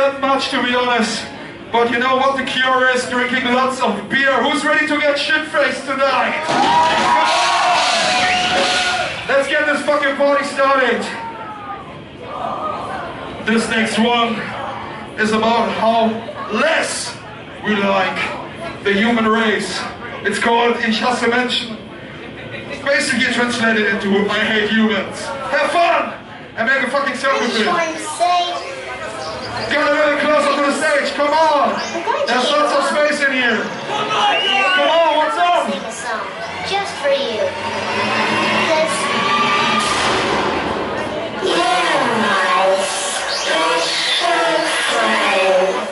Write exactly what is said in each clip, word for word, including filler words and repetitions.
that much, to be honest. But you know what the cure is? Drinking lots of beer. Who's ready to get shit-faced tonight? Let's get this fucking party started. This next one is about how less we like the human race. It's called Ich hasse Menschen. Basically translated into I hate humans. Have fun and make a fucking sound with it. Get a little closer to the stage, come on! There's lots of space in here. Come on, what's up? Sing a song just for you. This you're my special friend.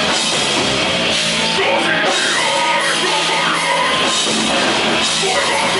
Forever!